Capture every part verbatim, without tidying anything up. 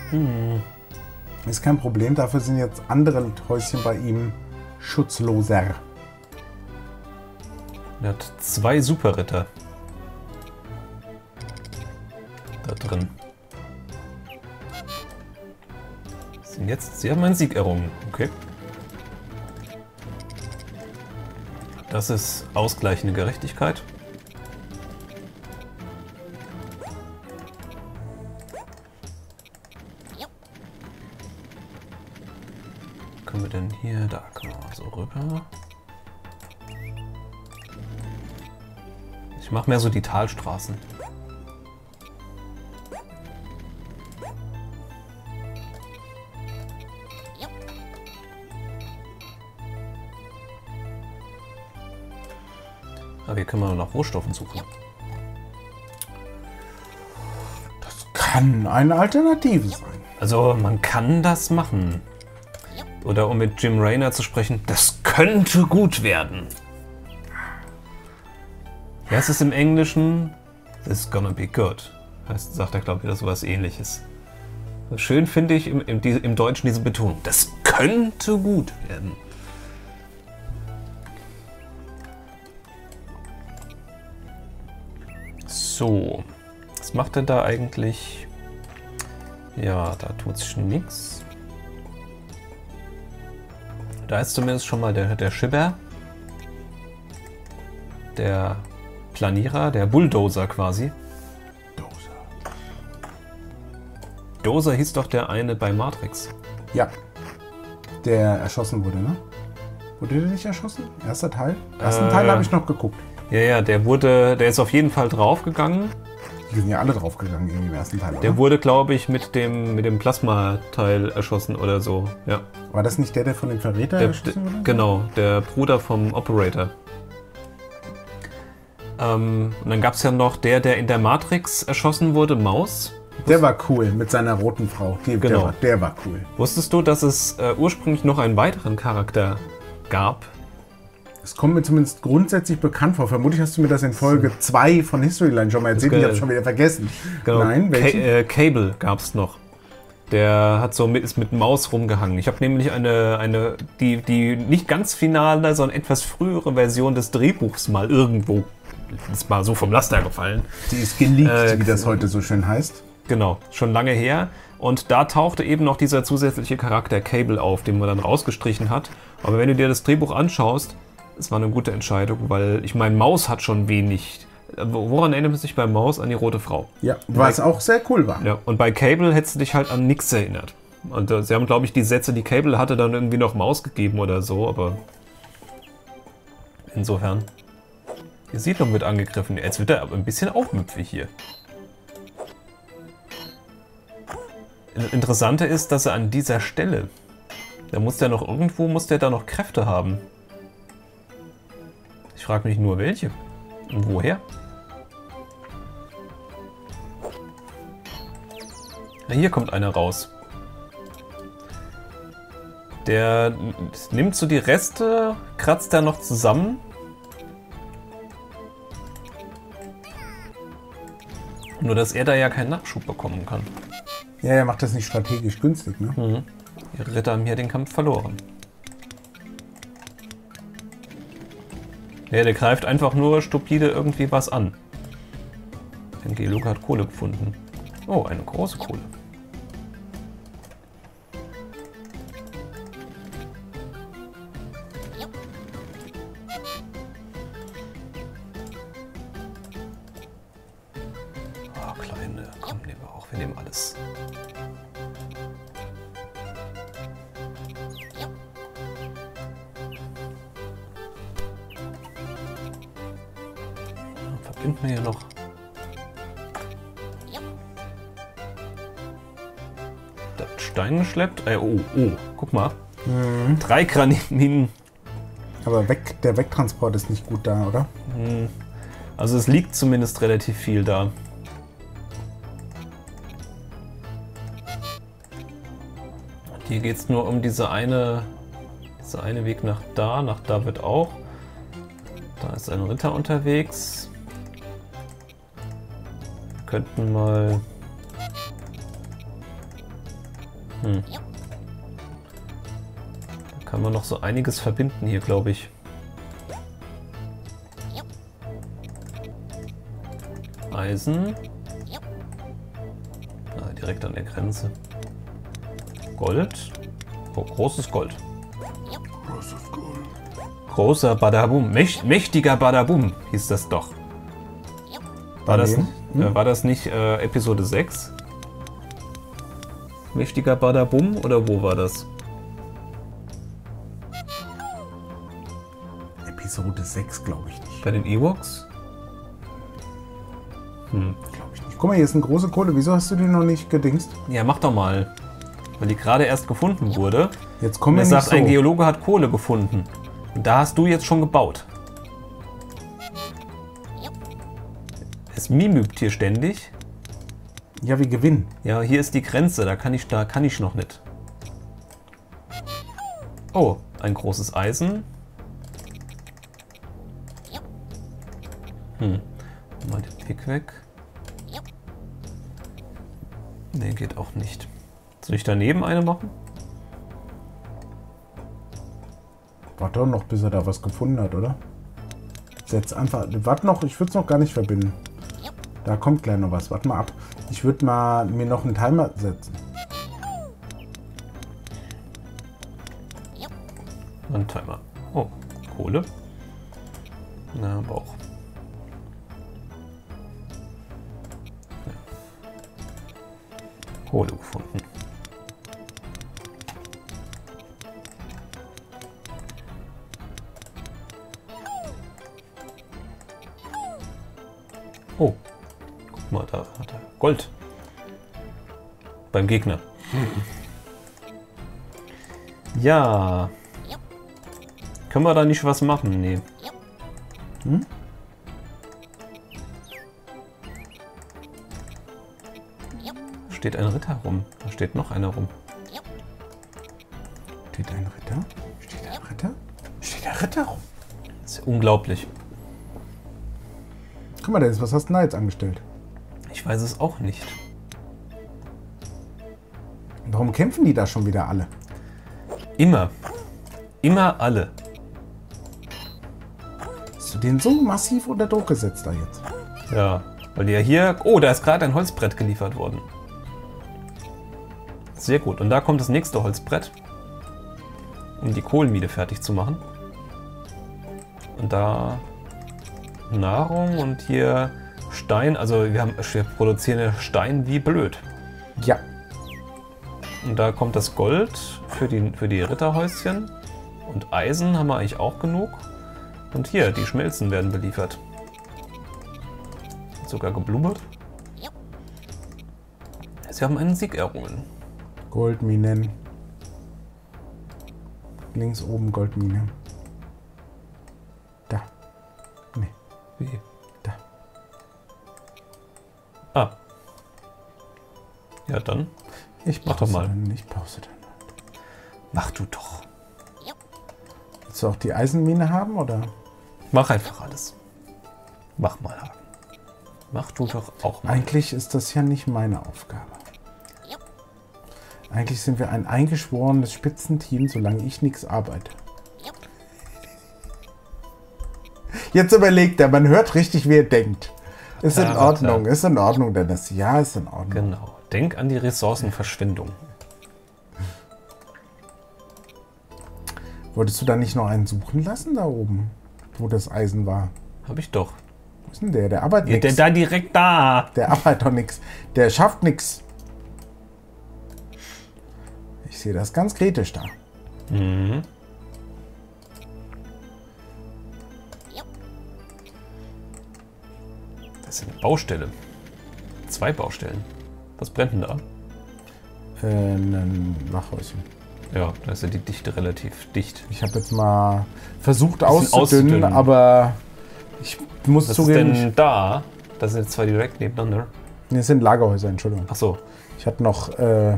Hm. Ist kein Problem, dafür sind jetzt andere Häuschen bei ihm schutzloser. Er hat zwei Superritter da drin. Sind jetzt, sie haben einen Sieg errungen. Okay. Das ist ausgleichende Gerechtigkeit. Können wir denn hier, da können wir so rüber. Ich mache mehr so die Talstraßen. Aber hier können wir noch nach Rohstoffen suchen. Das kann eine Alternative sein. Also man kann das machen. Oder um mit Jim Raynor zu sprechen, das könnte gut werden. Ja, es ist im Englischen, this is gonna be good. Heißt, sagt er, glaube ich, wieder sowas Ähnliches. Schön finde ich im, im, im Deutschen diese Betonung. Das könnte gut werden. So, was macht er da eigentlich? Ja, da tut sich nichts. Da ist zumindest schon mal der, der Schipper. Der Planierer, der Bulldozer quasi. Dozer. Dozer hieß doch der eine bei Matrix. Ja. Der erschossen wurde, ne? Wurde der nicht erschossen? Erster Teil? Ersten Äh, Teil habe ich noch geguckt. Ja, ja, der wurde, der ist auf jeden Fall draufgegangen. Die sind ja alle draufgegangen irgendwie im ersten Teil, oder? Der wurde, glaube ich, mit dem, mit dem Plasma-Teil erschossen oder so. Ja. War das nicht der, der von dem Verräter Der, erschossen wurde? genau, der Bruder vom Operator. Ähm, und dann gab es ja noch der, der in der Matrix erschossen wurde, Maus. Der war cool, mit seiner roten Frau. Die, Genau. der, war, der war cool. Wusstest du, dass es äh, ursprünglich noch einen weiteren Charakter gab? Es kommt mir zumindest grundsätzlich bekannt vor. Vermutlich hast du mir das in Folge zwei von Historyline schon mal erzählt. Das ist Ich geil. habe schon wieder vergessen. Genau. Nein, Ca welchen? äh, Cable gab es noch. Der hat so mit, ist mit Maus rumgehangen. Ich habe nämlich eine, eine die, die nicht ganz finale, sondern etwas frühere Version des Drehbuchs mal irgendwo, ist mal so vom Laster gefallen. Die ist geleakt, Äh, wie das heute so schön heißt. Genau, schon lange her. Und da tauchte eben noch dieser zusätzliche Charakter Cable auf, den man dann rausgestrichen hat. Aber wenn du dir das Drehbuch anschaust, es war eine gute Entscheidung, weil ich meine, Maus hat schon wenig. Woran erinnert man sich bei Maus? An die rote Frau. Ja, was auch sehr cool war. Ja, und bei Cable hättest du dich halt an nichts erinnert. Und äh, sie haben, glaube ich, die Sätze, die Cable hatte, dann irgendwie noch Maus gegeben oder so, aber insofern. Die Siedlung wird angegriffen. Jetzt wird er aber ein bisschen aufmüpfig hier. Das Interessante ist, dass er an dieser Stelle, da muss der noch irgendwo, muss der da noch Kräfte haben. Ich frage mich nur, welche und woher. Ja, hier kommt einer raus. Der nimmt so die Reste, kratzt er noch zusammen. Nur, dass er da ja keinen Nachschub bekommen kann. Ja, er macht das nicht strategisch günstig, ne? Mhm. Die Ritter haben hier den Kampf verloren. Ja, der greift einfach nur stupide irgendwie was an. Denn Geluka hat Kohle gefunden. Oh, eine große Kohle. Oh, kleine. Komm, nehmen wir auch. Wir nehmen alles. Verbinden wir hier noch. Da wird Stein geschleppt. Äh, oh, oh, guck mal. Mhm. Drei Granitminen. Aber weg, der Wegtransport ist nicht gut da, oder? Also es liegt zumindest relativ viel da. Hier geht es nur um diese eine, diese eine Weg nach da. Nach da wird auch. Da ist ein Ritter unterwegs. Wir könnten mal Hm. Da kann man noch so einiges verbinden hier, glaube ich. Eisen. Ah, direkt an der Grenze. Gold. Oh, großes Gold. Großes Gold. Großer Badabum. Mächt, mächtiger Badabum hieß das doch. War das, Hm? äh, war das nicht äh, Episode sechs? Mächtiger Badabum oder wo war das? Episode sechs, glaube ich nicht. Bei den Ewoks? Hm. Glaube ich nicht. Guck mal, hier ist eine große Kohle. Wieso hast du die noch nicht gedingst? Ja, mach doch mal. Weil die gerade erst gefunden wurde. Jetzt kommen Und wir er nicht sagt, ein so. Geologe hat Kohle gefunden. Und da hast du jetzt schon gebaut. Es mimübt hier ständig. Ja, wir gewinnen. Ja, hier ist die Grenze, da kann ich, da kann ich noch nicht. Oh, ein großes Eisen. Hm. Mal den Pick weg. Nee, geht auch nicht. Soll ich daneben eine machen? Warte doch noch, bis er da was gefunden hat, oder? Setz einfach. Warte noch, ich würde es noch gar nicht verbinden. Da kommt gleich noch was. Warte mal ab. Ich würde mal mir noch einen Timer setzen. Ein Timer. Oh, Kohle. Na, Bauch. Ja. Kohle gefunden. Oh, guck mal, da hat er Gold. Beim Gegner. Ja. Können wir da nicht was machen? Nee. Hm? Da steht ein Ritter rum. Da steht noch einer rum. Steht ein Ritter? Steht ein Ritter? Steht ein Ritter rum? Das ist ja unglaublich. Guck mal, Dennis, was hast du denn da jetzt angestellt? Ich weiß es auch nicht. Warum kämpfen die da schon wieder alle? Immer. Immer alle. Hast du den so massiv unter Druck gesetzt da jetzt? Ja, weil die ja hier... Oh, da ist gerade ein Holzbrett geliefert worden. Sehr gut. Und da kommt das nächste Holzbrett, um die Kohlenmine fertig zu machen. Und da Nahrung und hier Stein. Also wir, haben, wir produzieren ja Stein wie blöd. Ja. Und da kommt das Gold für die, für die Ritterhäuschen. Und Eisen haben wir eigentlich auch genug. Und hier, die Schmelzen werden beliefert. Sogar geblubbert. Sie haben einen Sieg errungen. Goldminen. Links oben Goldmine. Da. Nee, Wie? da. Ah. Ja, dann. Ich Mach doch mal. Dann, ich pause dann. Mach du doch. Willst du auch die Eisenmine haben, oder? Mach einfach alles. Mach mal, Hagen. Mach du doch auch mal. Eigentlich ist das ja nicht meine Aufgabe. Eigentlich sind wir ein eingeschworenes Spitzenteam, solange ich nichts arbeite. Jetzt überlegt er, man hört richtig, wie er denkt. Ist in Ordnung, ist in Ordnung, Dennis. Ja, ist in Ordnung. Genau. Denk an die Ressourcenverschwendung. Wolltest du da nicht noch einen suchen lassen da oben, wo das Eisen war? Hab ich doch. Wo ist denn der? Der arbeitet Ja, der nichts. da direkt da. Der arbeitet doch nichts. Der schafft nichts. Ich sehe das ganz kritisch da. Mhm. Das ist eine Baustelle. Zwei Baustellen. Was brennt denn da? Äh, ein Wachhäuschen. Ja, da ist ja die Dichte relativ dicht. Ich habe jetzt mal versucht Bisschen auszudünnen, auszudünnen. aber ich muss Was zugeben, ist denn da? Das sind jetzt zwei direkt nebeneinander. nee, es sind Lagerhäuser, Entschuldigung. Ach so. Ich hatte noch, äh,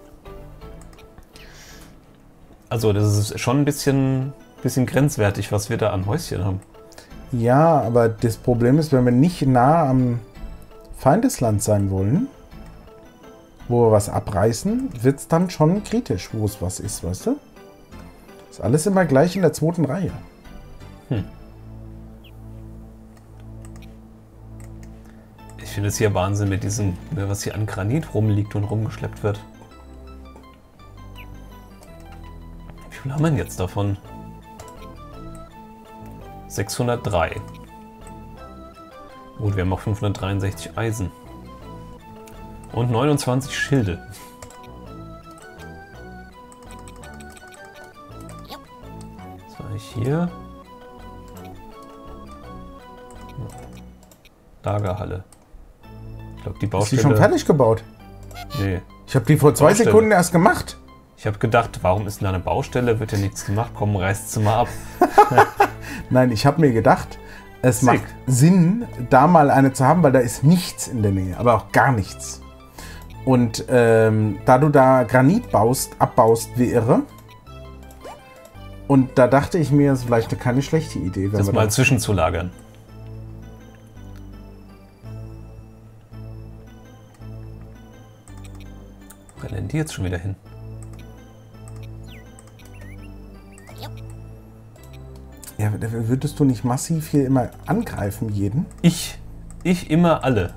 Also das ist schon ein bisschen, bisschen grenzwertig, was wir da an Häuschen haben. ja, aber das Problem ist, wenn wir nicht nah am Feindesland sein wollen, wo wir was abreißen, wird es dann schon kritisch, wo es was ist, weißt du? Ist alles immer gleich in der zweiten Reihe. Hm. Ich finde es hier Wahnsinn mit diesem, was hier an Granit rumliegt und rumgeschleppt wird. Wie viel haben wir denn jetzt davon? sechshundertdrei. Gut, wir haben auch fünfhundertdreiundsechzig Eisen. Und neunundzwanzig Schilde. Was war ich hier? Lagerhalle. Ich glaube, die Baustelle... Ist die schon fertig gebaut? Nee. Ich habe die vor zwei Baustelle. Sekunden erst gemacht. Ich habe gedacht, warum ist denn da eine Baustelle? Wird ja nichts gemacht. Komm, reißt sie mal ab. Nein, ich habe mir gedacht, es Sick. macht Sinn, da mal eine zu haben, weil da ist nichts in der Nähe, aber auch gar nichts. Und ähm, da du da Granit baust, abbaust wie irre. Und da dachte ich mir, es ist vielleicht keine schlechte Idee, wenn Das wir mal da zwischenzulagern. Wo rennen die jetzt schon wieder hin? Ja, würdest du nicht massiv hier immer angreifen, jeden? Ich. Ich immer alle.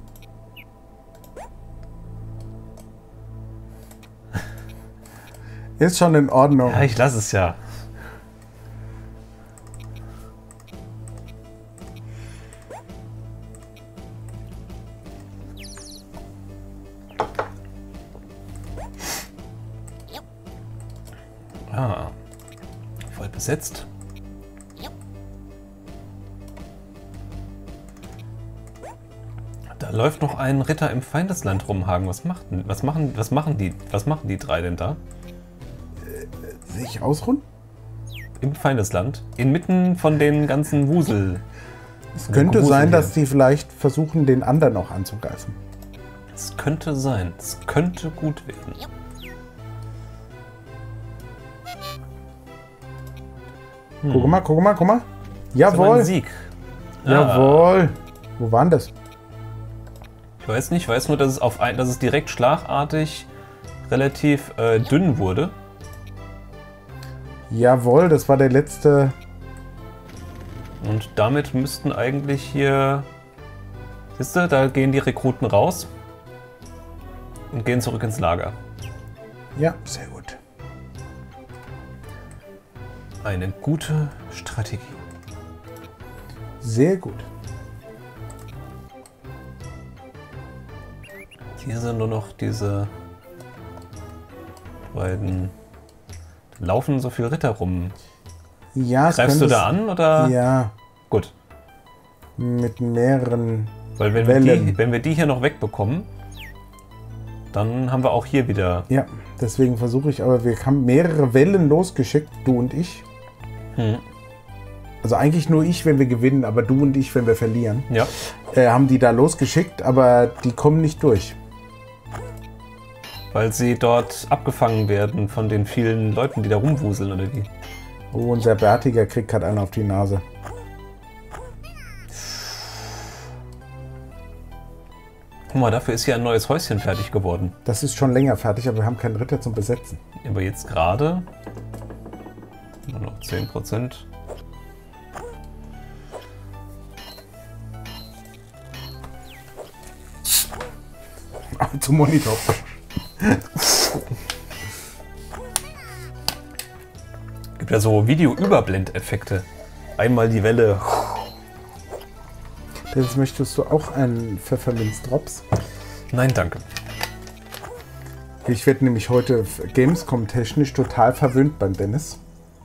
Ist schon in Ordnung. Ja, ich lasse es ja. Ah. Voll besetzt. Da läuft noch ein Ritter im Feindesland rum, Hagen. Was macht, denn- was machen, was machen die, was machen die drei denn da? Sich ausruhen? Im Feindesland? Inmitten von den ganzen Wusel. Es könnte sein, dass die vielleicht versuchen, den anderen auch anzugreifen. Es könnte sein. Es könnte gut werden. Hm. Guck mal, guck mal, guck mal. Das war ein Jawohl. Sieg. Ah, Jawohl. Wo waren das? ich weiß nicht, ich weiß nur, dass es, auf ein, dass es direkt schlagartig relativ äh, dünn wurde. Jawohl, das war der letzte. Und damit müssten eigentlich hier... Siehst du, da gehen die Rekruten raus und gehen zurück ins Lager. Ja, sehr gut. Eine gute Strategie. Sehr gut. Hier sind nur noch diese beiden... Da laufen so viele Ritter rum. Ja, es Greifst du könnte da an oder? Ja, Gut. mit mehreren. Weil wenn wir, Wellen. die, wenn wir die hier noch wegbekommen, dann haben wir auch hier wieder... Ja, deswegen versuche ich, aber wir haben mehrere Wellen losgeschickt, du und ich. Hm. Also eigentlich nur ich, wenn wir gewinnen, aber du und ich, wenn wir verlieren. Ja. Äh, haben die da losgeschickt, aber die kommen nicht durch. Weil sie dort abgefangen werden von den vielen Leuten, die da rumwuseln, oder wie? Oh, unser Bärtiger kriegt gerade einen auf die Nase. Guck mal, dafür ist hier ein neues Häuschen fertig geworden. Das ist schon länger fertig, aber wir haben keinen Ritter zum Besetzen. Aber jetzt gerade nur noch zehn Prozent. Zum Monitor. Gibt ja so Video-Überblendeffekte. Einmal die Welle. Jetzt möchtest du auch einen Pfefferminz-Drops? Nein, danke. Ich werde nämlich heute Gamescom-technisch total verwöhnt beim Dennis.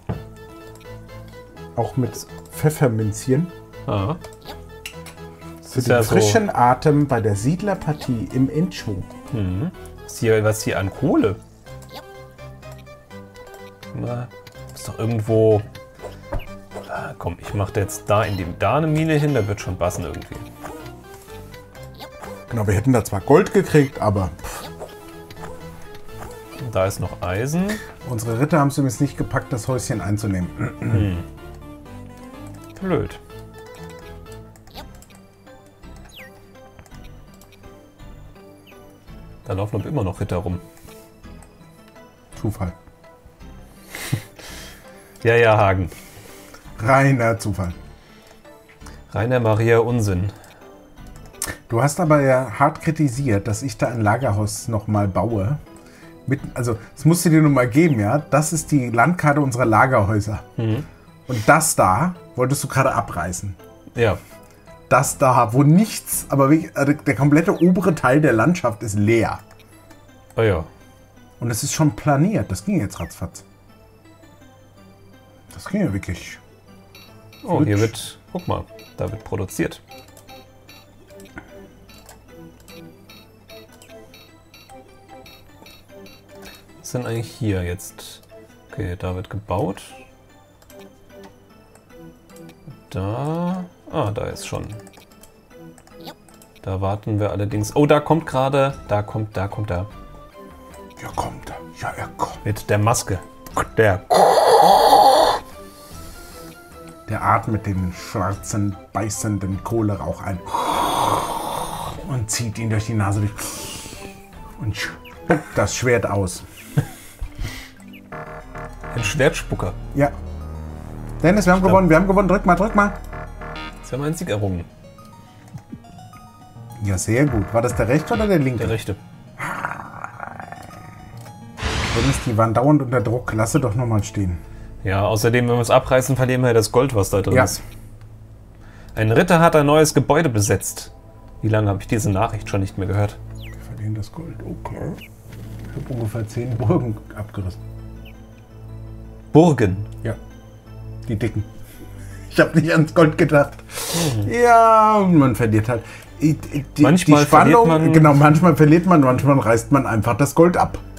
Auch mit Pfefferminzchen. Ah. Für ist den ja so- frischen Atem bei der Siedlerpartie im Endschwung. Mhm. Was hier, was hier an Kohle? Na, ist doch irgendwo... Ah, komm, ich mache jetzt da in die, da eine Mine hin, da wird schon passen irgendwie. Genau, wir hätten da zwar Gold gekriegt, aber pff, Und da ist noch Eisen. unsere Ritter haben es übrigens nicht gepackt, das Häuschen einzunehmen. Blöd. Da laufen aber immer noch Ritter rum. Zufall. Ja, ja, Hagen. Reiner Zufall. Rainer Maria Unsinn. Du hast aber ja hart kritisiert, dass ich da ein Lagerhaus nochmal baue. Mit, also, das musst du dir nur mal geben, ja? Das ist die Landkarte unserer Lagerhäuser. Mhm. Und das da wolltest du gerade abreißen. Ja. Das da, wo nichts, aber wirklich, also der komplette obere Teil der Landschaft ist leer. Oh ja. Und es ist schon planiert. Das ging jetzt ratzfatz. Das ging ja wirklich. Oh, Flutsch. hier wird, guck mal, da wird produziert. Was ist denn eigentlich hier jetzt? Okay, da wird gebaut. Da, ah, da ist schon. Da warten wir allerdings. Oh, da kommt gerade, da kommt, da kommt er. Ja, kommt er. Ja, er kommt. Mit der Maske. Der. Der atmet den schwarzen, beißenden Kohlerauch ein. Und zieht ihn durch die Nase durch. Und spuckt das Schwert aus. Ein Schwertspucker. Ja. Dennis, wir haben gewonnen, wir haben gewonnen. Drück mal, drück mal. Sie haben einen Sieg errungen. Ja, sehr gut. War das der rechte oder der linke? Der rechte. Dennis, die waren dauernd unter Druck. Lasse doch nochmal stehen. Ja, außerdem, wenn wir es abreißen, verlieren wir das Gold, was da drin Ja. ist. Ein Ritter hat ein neues Gebäude besetzt. Wie lange habe ich diese Nachricht schon nicht mehr gehört? Wir verlieren das Gold. Okay. Ich habe ungefähr zehn Burgen abgerissen. Burgen. Ja. Die dicken. Ich habe nicht ans Gold gedacht. Ja, und man verliert halt. Die, die, Manchmal die Spannung, verliert man- Genau, manchmal verliert man, manchmal reißt man einfach das Gold ab.